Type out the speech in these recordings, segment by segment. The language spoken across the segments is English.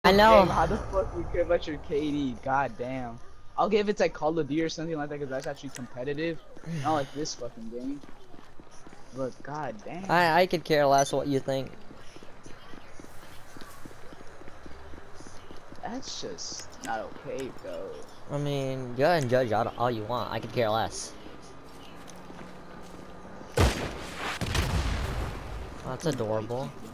I Game, know. how the fuck you care about your KD? God damn. I'll give it to like Call of Duty or something like that because that's actually competitive. Not like this fucking game. But god damn. I could care less what you think. That's just not okay, bro. I mean, go ahead and judge all you want. I could care less. Oh, that's Fucking white adorable. people.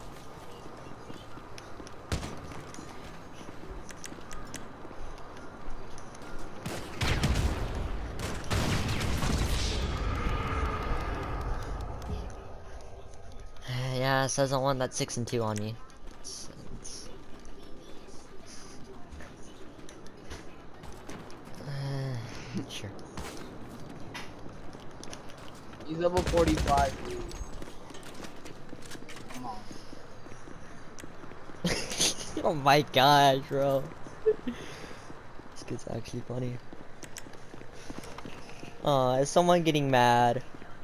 Yeah, it says I want that 6 and 2 on me. It's, sure. He's level 45, dude. Come on. Oh my gosh, bro. This kid's actually funny. Is someone getting mad?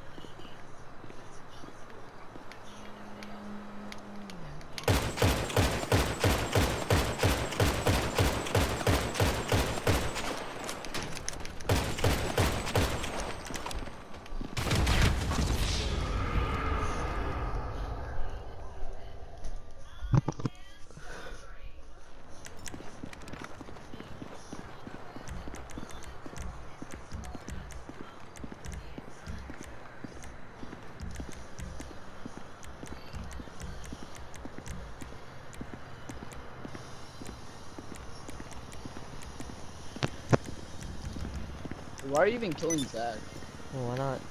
Why are you even killing Zach? Oh, why not?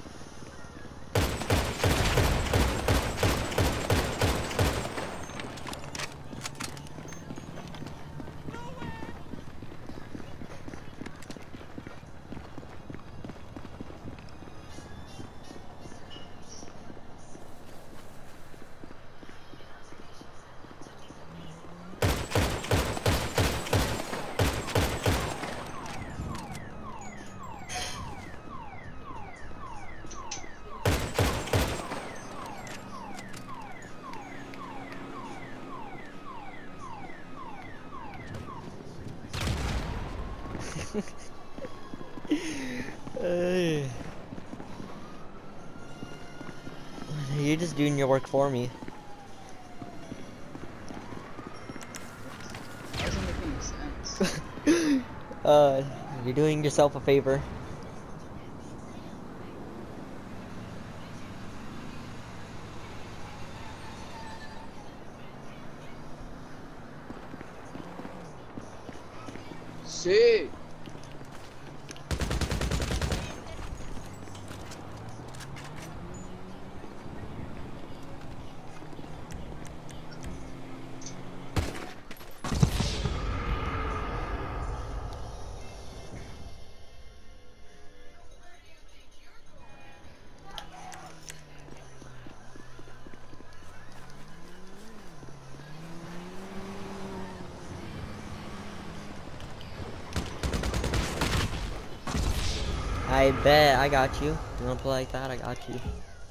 Hey. You're just doing your work for me. That doesn't make any sense. uh, you're doing yourself a favor. Shit. I bet I got you. You wanna play like that? I got you.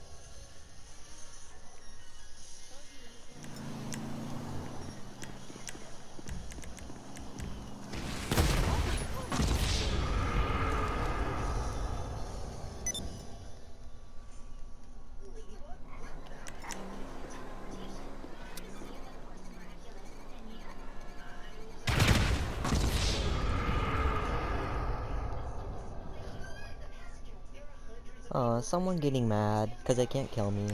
Someone getting mad because they can't kill me.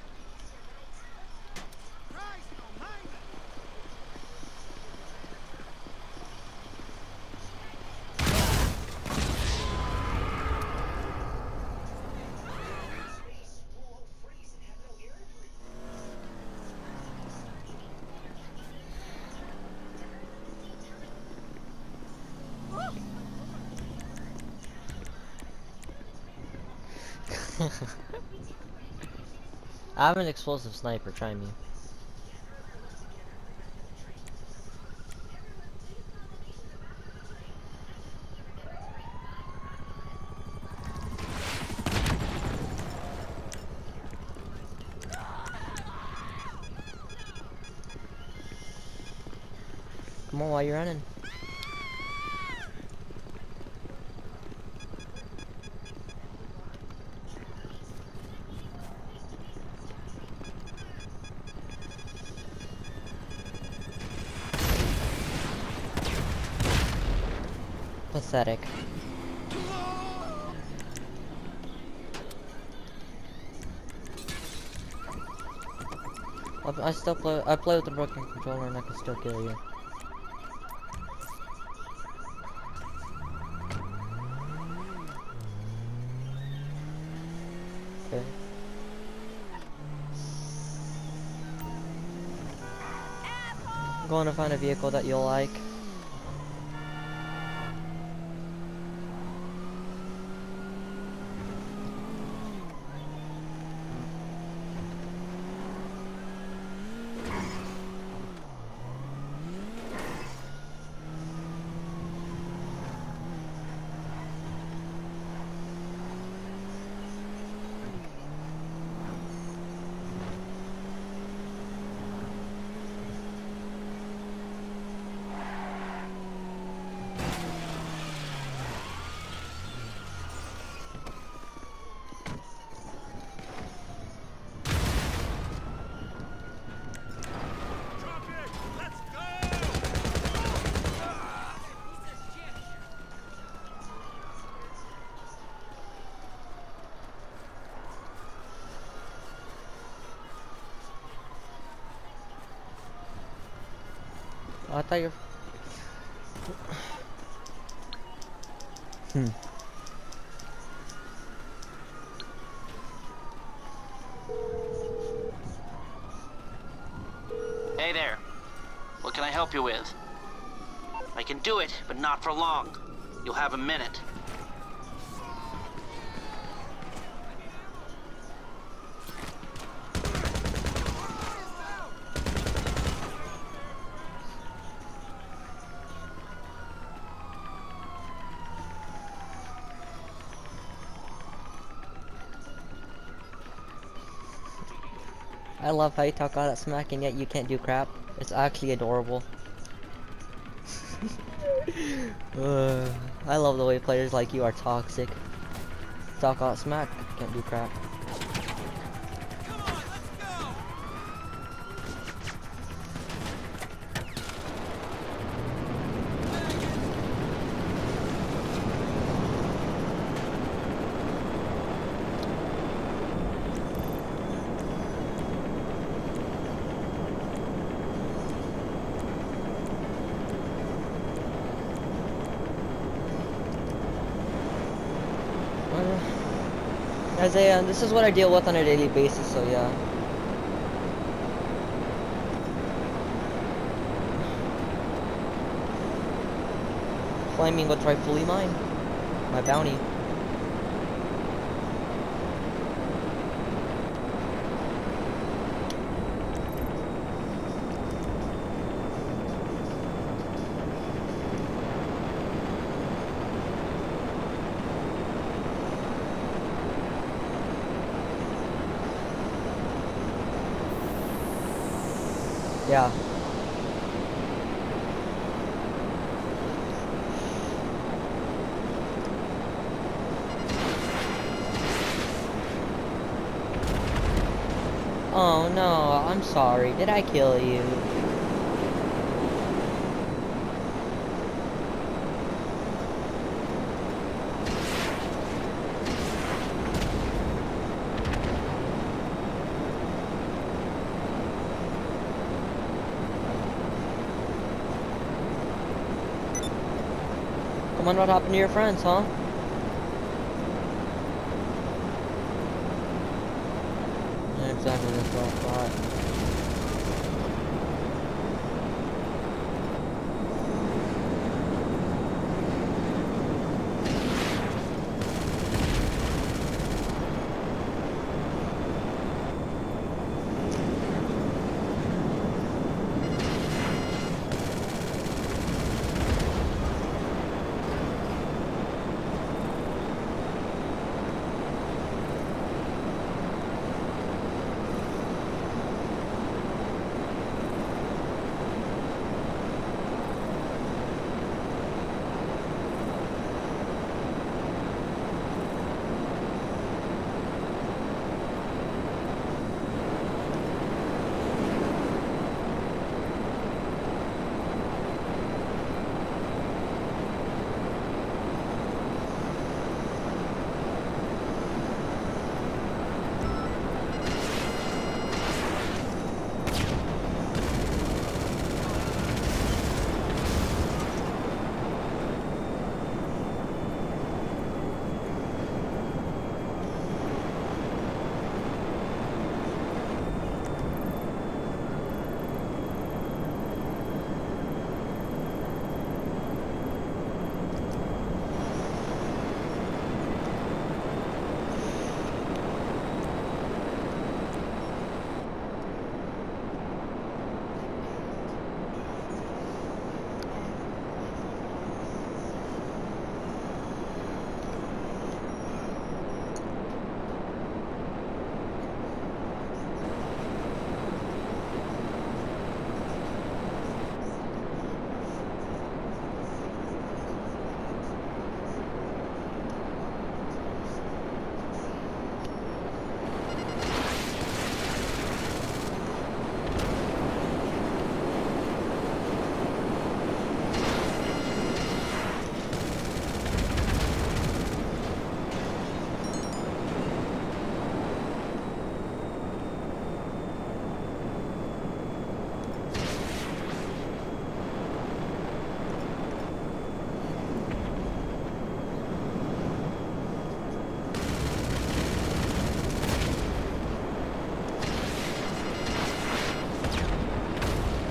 I have an explosive sniper, try me. Come on, why you running? Pathetic. I play with the broken controller and I can still kill you. Okay. I'm going to find a vehicle that you'll like. I thought you're... Hey there. What can I help you with? I can do it, but not for long. You'll have a minute. I love how you talk all that smack and yet you can't do crap. It's actually adorable. I love the way players like you are toxic. Talk all that smack, can't do crap. Isaiah, this is what I deal with on a daily basis, so yeah. Claiming what's rightfully mine. My bounty. Yeah. Oh no, I'm sorry. Did I kill you? Come on, what happened to your friends, huh? Yeah, exactly, that's what I thought.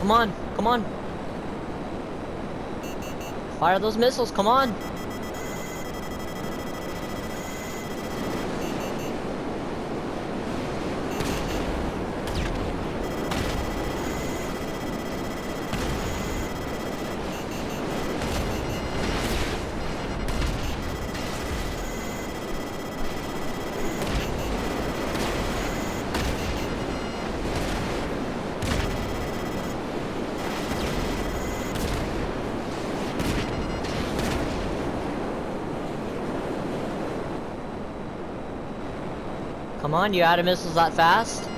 Come on, come on. Fire those missiles, come on. Come on, you out of missiles that fast?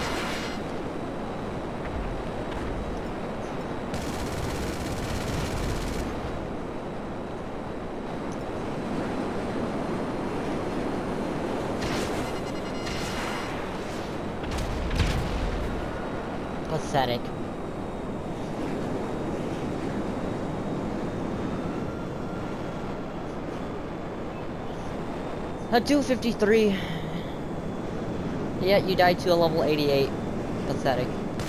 Pathetic. At 253. Yet you died to a level 88. Pathetic.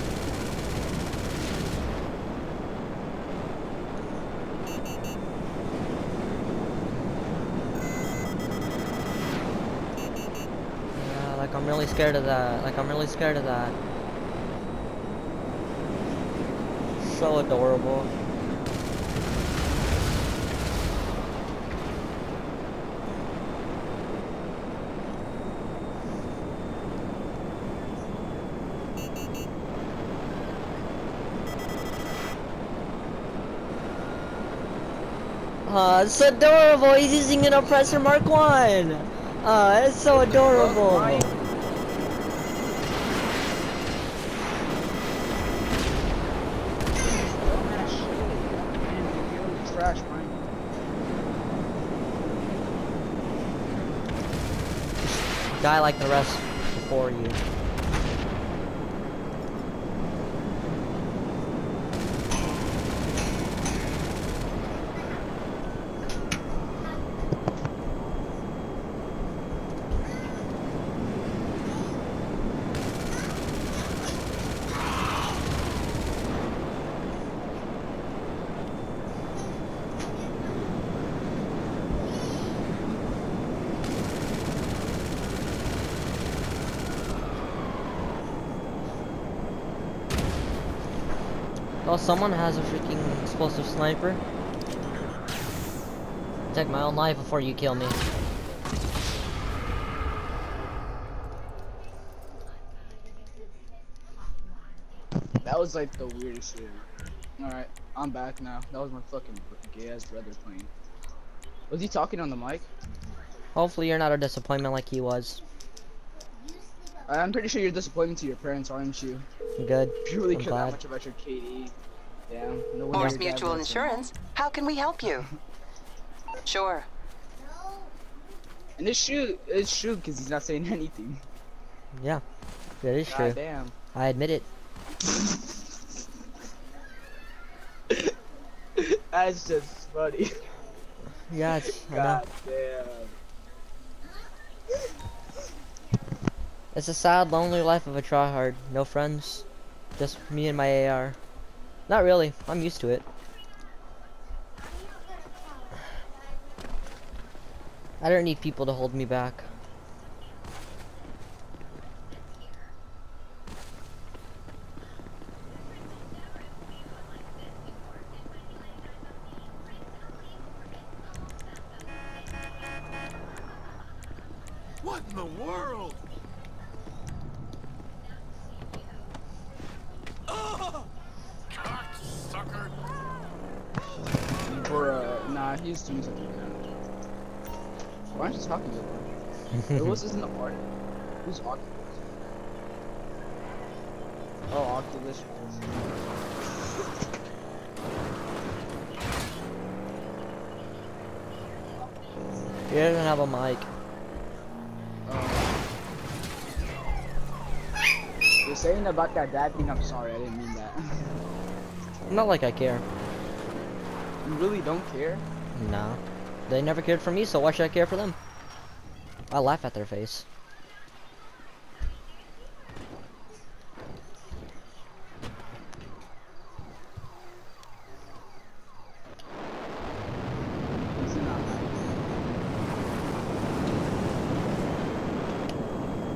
Yeah, like I'm really scared of that. Like I'm really scared of that. So adorable. It's adorable. He's using an Oppressor Mark 1. It's so adorable. Trash, Mike. Die like the rest before you. Oh, someone has a freaking explosive sniper. Take my own life before you kill me. That was like the weirdest shit. Alright, I'm back now. That was my fucking gay ass brother playing. Was he talking on the mic? Hopefully you're not a disappointment like he was. I'm pretty sure you're disappointed to your parents, aren't you? Good. If you really I'm care glad. that much about your KD. Damn. No wonder Morse your dad Mutual was Insurance. How can we help you? Sure. And it's true because he's not saying anything. Yeah, that is true. God damn. I admit it. That's just funny. Yeah, it's, I know. God damn. It's a sad, lonely life of a tryhard. No friends, just me and my AR. Not really. I'm used to it. I don't need people to hold me back. What in the world? Cocksucker! Bruh, nah, he's doing something now. Why aren't you talking to him? Who was this in the party? Who's Oculus? Oh, Oculus. He doesn't have a mic. You're saying about that dad thing, I'm sorry, I didn't mean that. Not like I care. You really don't care? Nah. They never cared for me, so why should I care for them? I laugh at their face.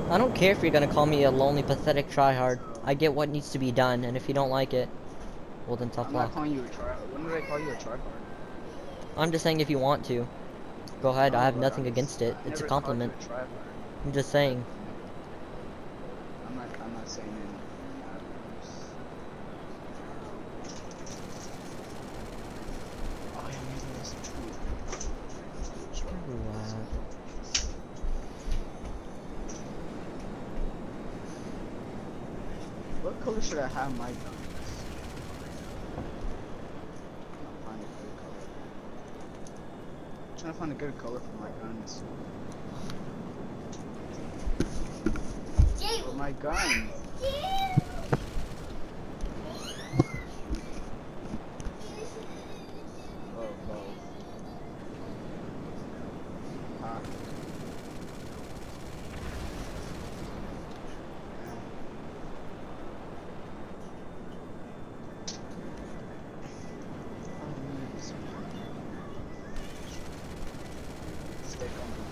I don't care if you're gonna call me a lonely, pathetic tryhard. I get what needs to be done, and if you don't like it, well then tough I'm luck. not calling you a tryhard. When did I call you a tryhard? I'm just saying if you want to. Go ahead, I No, have but nothing against it. I It's a never called you compliment. a tryhard. I'm just saying. I'm not saying anything. Oh yeah, maybe that's the truth. What color should I have my guns? Trying to find a good color for my guns. For my gun. Oh, both. Ah. Stick on the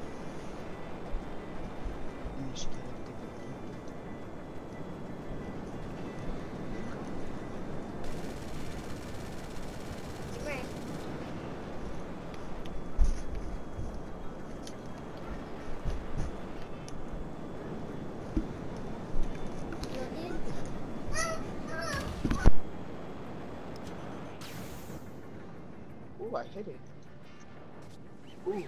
Ooh, I hit it. Ooh.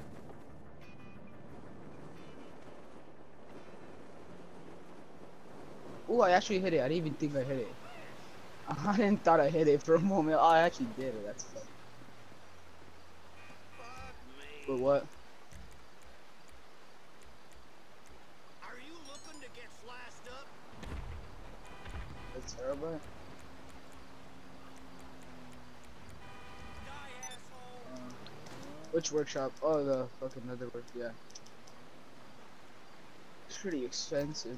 Ooh, I actually hit it. I didn't even think I hit it. I didn't thought I hit it for a moment. Oh, I actually did it. That's funny. But what? Are you looking to get slashed up? That's terrible. Die, asshole! Which workshop? Oh, the fucking other work. Yeah. It's pretty expensive.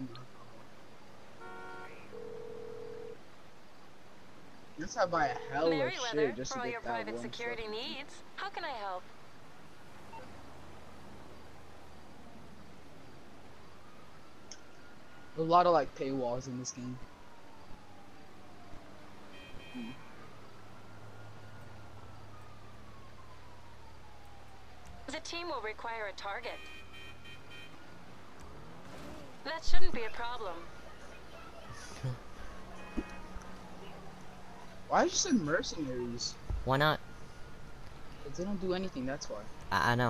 That's how I buy a hell of Merryweather, shit just for to all get your that private one security fucking- needs. How can I help? A lot of like paywalls in this game. The team will require a target. That shouldn't be a problem. Why you said mercenaries? Why not? 'Cause they don't do anything. That's why. I know.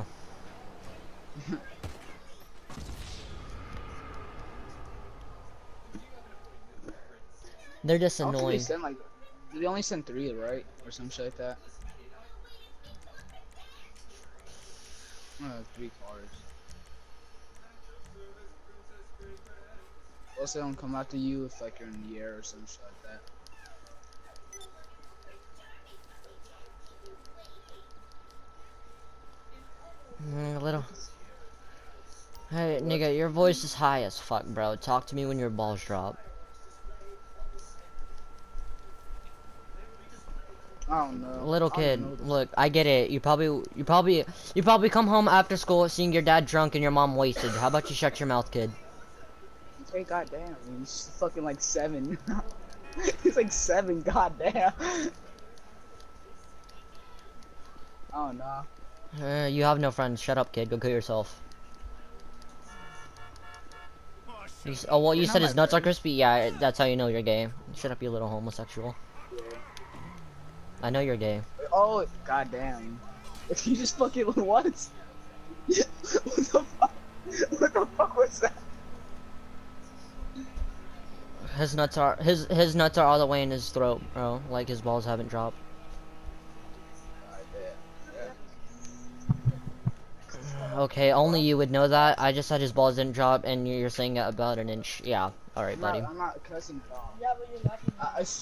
They're just I don't think they annoying. send like. They only send 3, right, or some shit like that. 3 cars. Plus, they don't come after you if like you're in the air or some shit like that. A little. Hey, nigga, your voice is high as fuck, bro. Talk to me when your balls drop. I don't know. Little I don't kid, know this. look, I get it. You probably come home after school seeing your dad drunk and your mom wasted. How about you shut your mouth, kid? Hey, goddamn, he's fucking like 7. He's like 7, goddamn. Oh no. You have no friends. Shut up, kid. Go kill yourself. Oh, well, you You're said not his my nuts are friend. crispy? Yeah, that's how you know you're gay. Shut up, you little homosexual. I know you're gay. Oh, goddamn. If you just fucking what? What the fuck? What the fuck was that? His nuts are all the way in his throat, bro. Like his balls haven't dropped. Okay, only you would know that. I just said his balls didn't drop, and you're saying it about an inch. Yeah, all right, buddy. I'm not cussing at all. Yeah, but you're not.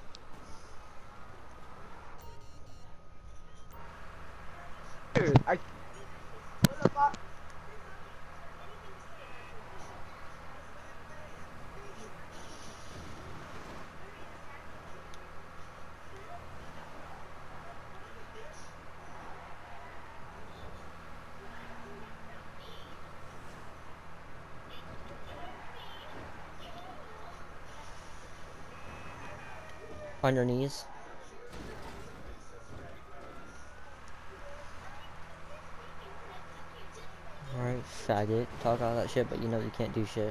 Dude, I. What the fuck? On your knees. Alright, faggot. Talk all that shit, but you know you can't do shit.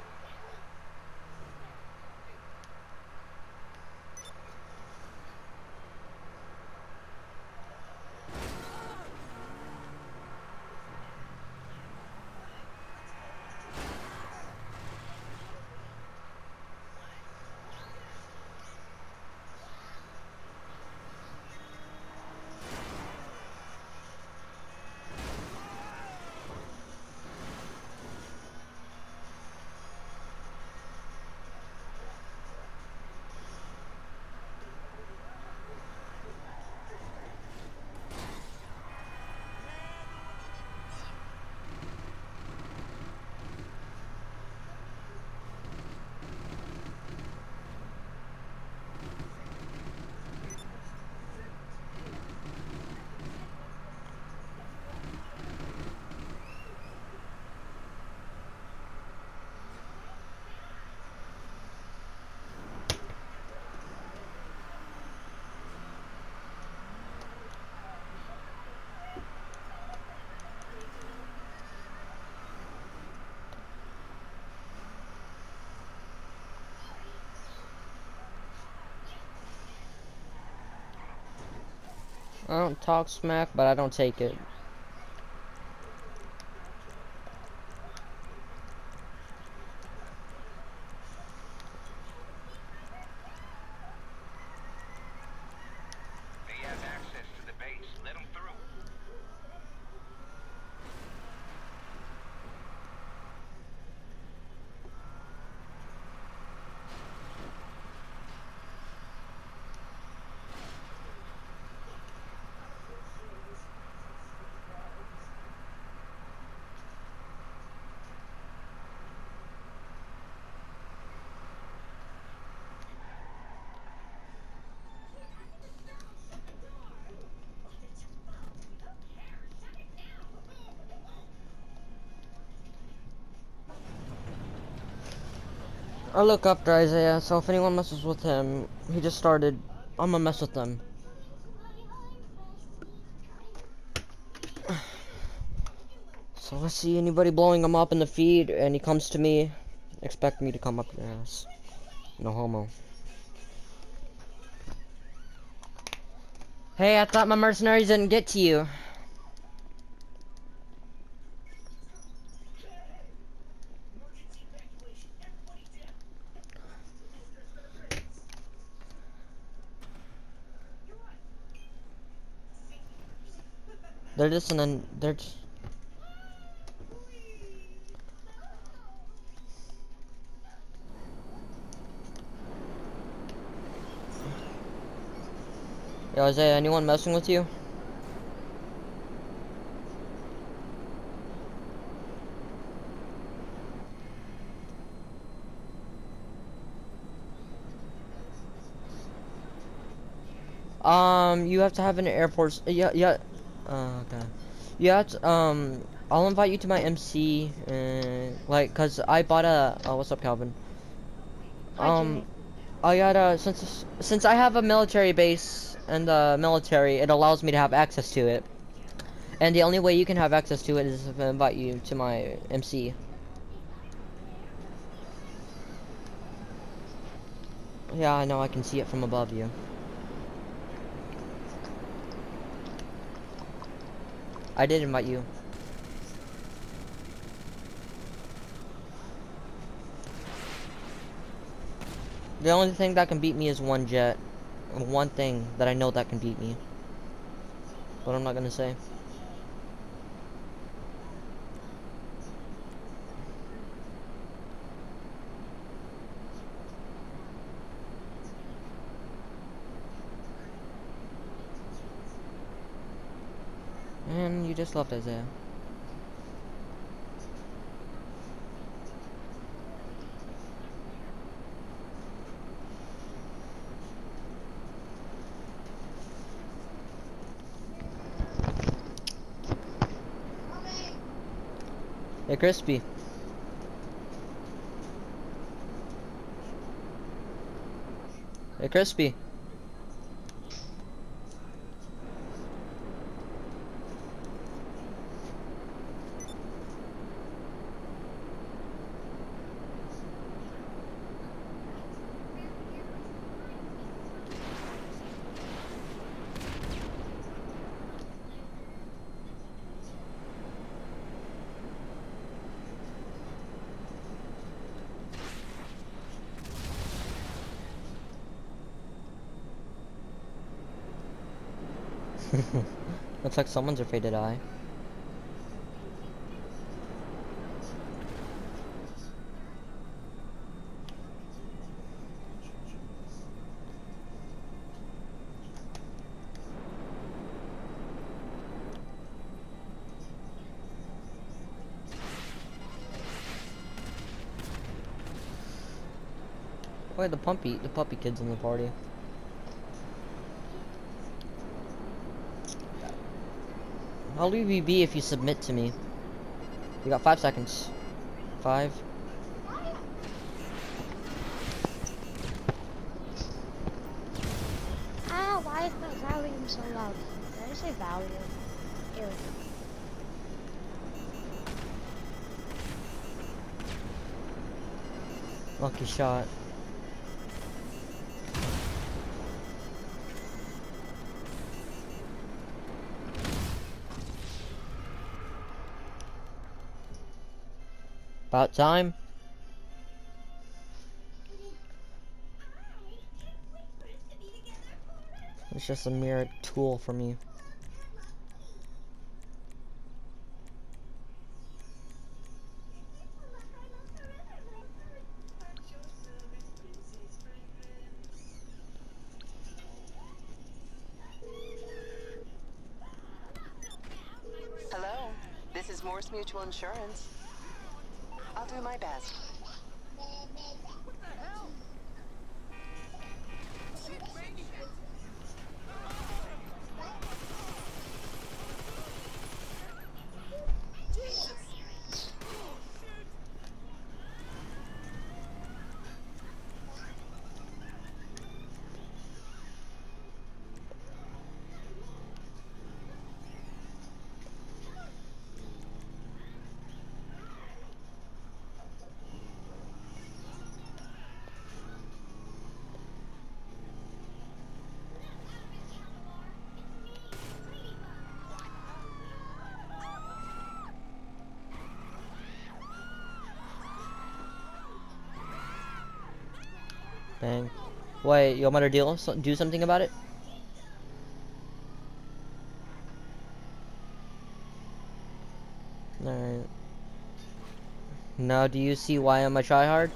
I don't talk smack, but I don't take it. He has access to the base. Let him through. I look after Isaiah, so if anyone messes with him, he just started, I'm gonna mess with them. So let's see anybody blowing him up in the feed, and he comes to me, expect me to come up your ass. No homo. Hey, I thought my mercenaries didn't get to you. They're just they're just... Yo, Isaiah, anyone messing with you? You have to have an airport. Yeah. Okay. Yeah. I'll invite you to my MC, like, cause I bought a. Oh, what's up, Calvin? I got since I have a military base and the military, it allows me to have access to it. And the only way you can have access to it is if I invite you to my MC. Yeah, I know. I can see it from above you. I did invite you. The only thing that can beat me is one jet. One thing that I know that can beat me. But I'm not gonna say. And you just left Isaiah. Hey, Crispy. Hey, Crispy. Looks like someone's afraid to die. Wait, the puppy kid's in the party. I'll leave you be if you submit to me. You got 5 seconds. 5. Ah, why is my volume so loud? Did I say volume? Ew. Lucky shot. About time. It's just a mere tool for me. Hello, this is Morse Mutual Insurance. I'll do my best. Bang. Wait, you want me to do something about it? Alright. Now, do you see why I'm a tryhard?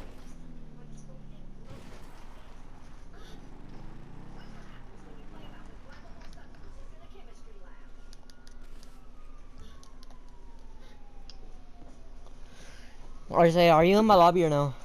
Or say, are you in my lobby or no?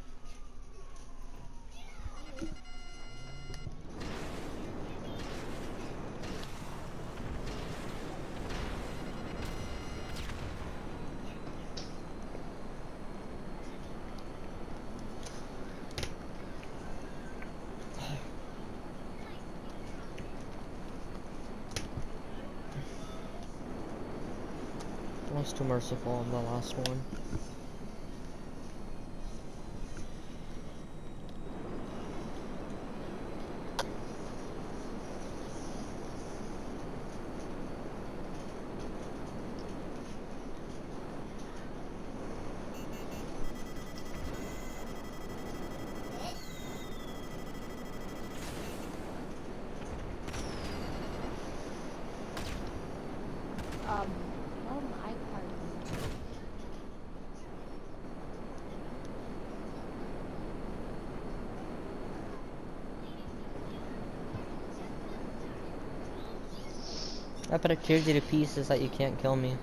I was too merciful on the last one. Oh my part. I bet it tears you to pieces that you can't kill me.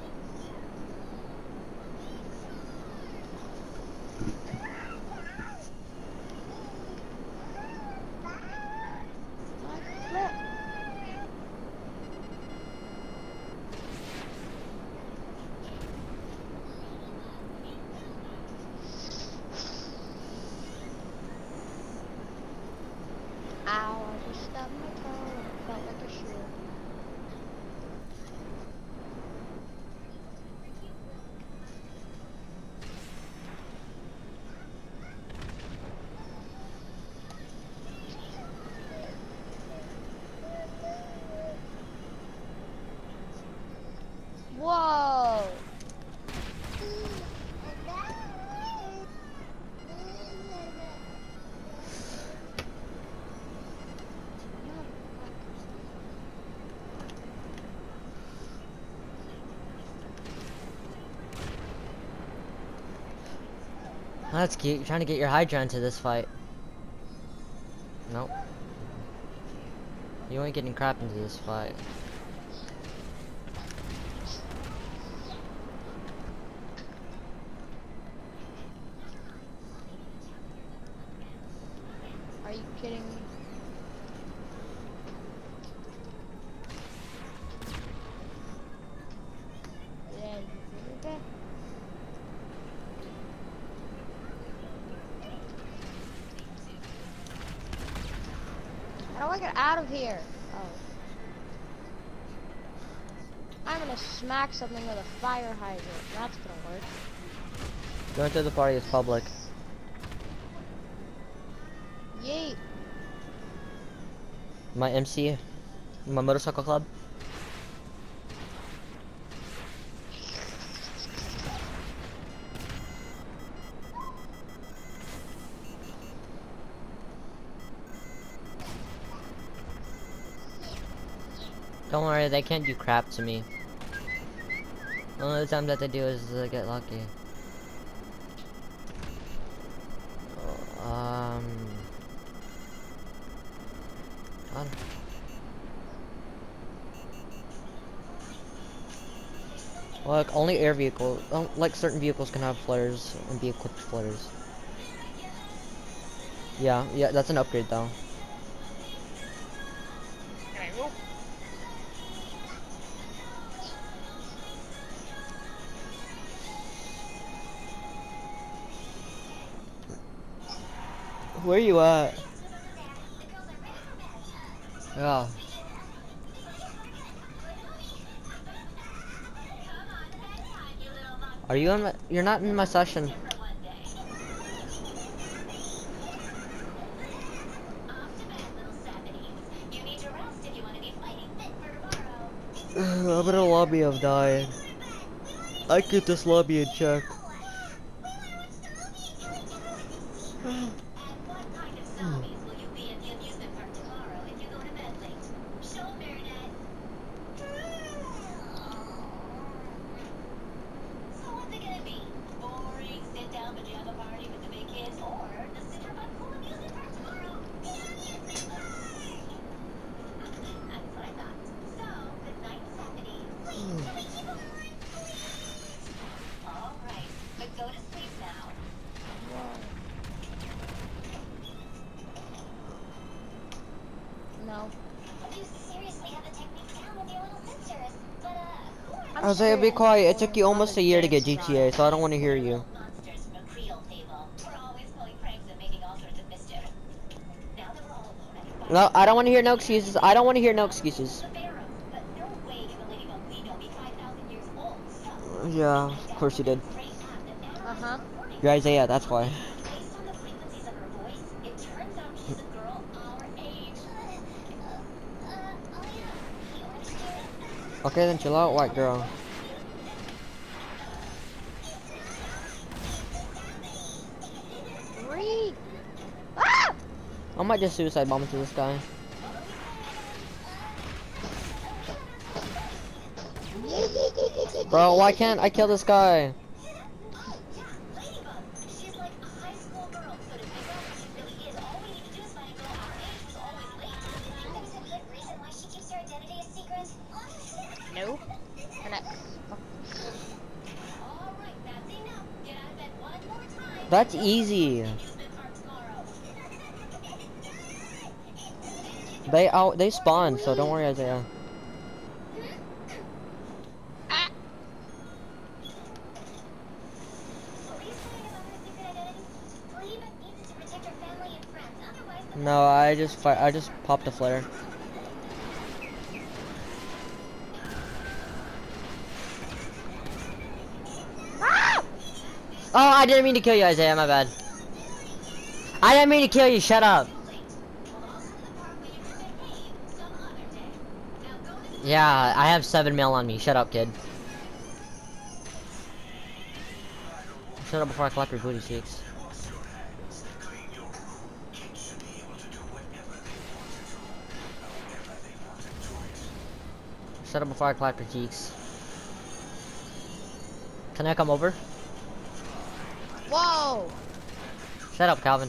Flip. Ow, I just stubbed my toe and it felt like a shoe. Whoa! That's cute. You're trying to get your Hydra into this fight. Nope. You ain't getting crap into this fight. Are you kidding me? Yeah, okay. How do I get out of here? Oh. I'm gonna smack something with a fire hydrant. That's gonna work. Going to the party is public. Yeet. My MC, my motorcycle club. Don't worry, they can't do crap to me. The only time that they do is get lucky. I don't- Look, only air vehicles, like certain vehicles can have flares and be equipped with flares. Yeah, that's an upgrade though. Where you at? Yeah. Are you in my, you're not in my session. I'm in a lobby of dying. I keep this lobby in check. No. Isaiah, be quiet. It took you almost a year to get GTA, so I don't want to hear you. No, I don't want to hear no excuses. I don't want to hear no excuses. Yeah, of course you did. Uh-huh. You're Isaiah, that's why. Okay, then chill out, white girl. Three. Ah! I might just suicide bomb into this guy. Bro, why can't I kill this guy? No. That's easy. They spawn, so don't worry, Isaiah. No, I just popped a flare. Oh, I didn't mean to kill you, Isaiah, my bad. I didn't mean to kill you, shut up. Yeah, I have 7 mil on me, shut up, kid. Shut up before I clap your booty cheeks. Shut up before I clap your cheeks. Can I come over? Whoa! Shut up, Calvin.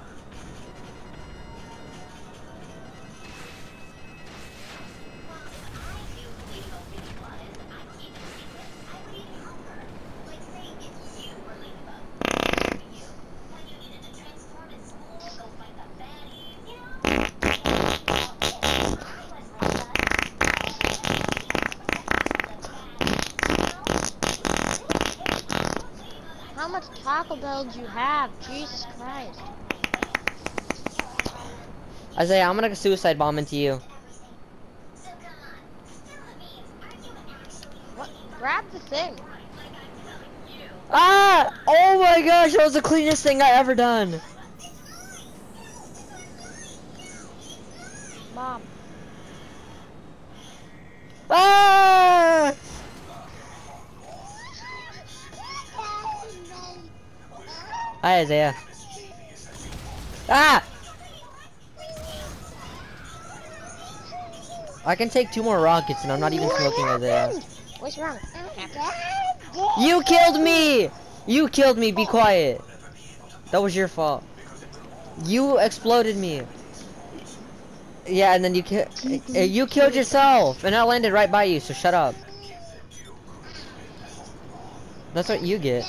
How much Taco Bell do you have? Jesus Christ. Isaiah, I'm gonna suicide bomb into you. What? Grab the thing. Ah! Oh my gosh, that was the cleanest thing I ever done. Mom. Ah! Hi, Isaiah. Ah! I can take 2 more rockets and I'm not even smoking, Isaiah. What's wrong? You killed me! You killed me, be quiet. That was your fault. You exploded me. Yeah, and then you killed yourself, and I landed right by you, so shut up. That's what you get.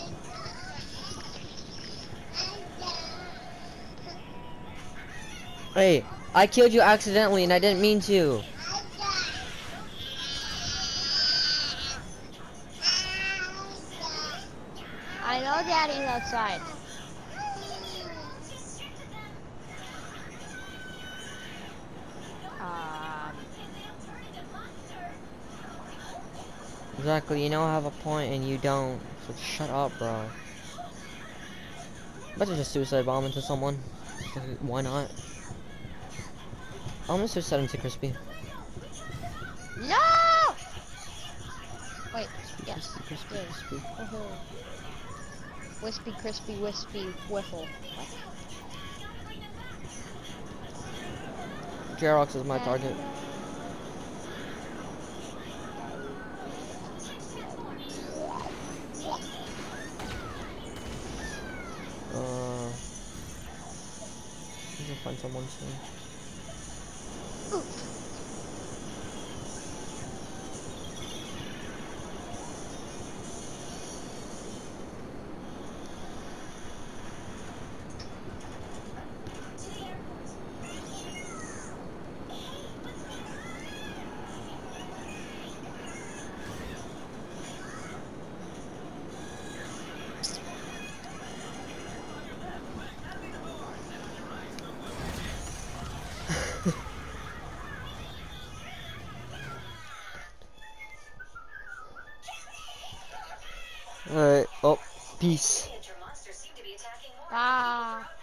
Hey, I killed you accidentally and I didn't mean to. I know Daddy's outside. Exactly, you know I have a point and you don't. So shut up, bro. I'm about to just suicide bomb into someone. Why not? I'm gonna suicide into Crispy. No! Wait, yes. Crispy, Yay. Crispy. Woohoo. Wispy, crispy, wispy, whiffle. What? Jerox is my target. I can find someone soon. Alright, oh, peace. Ah.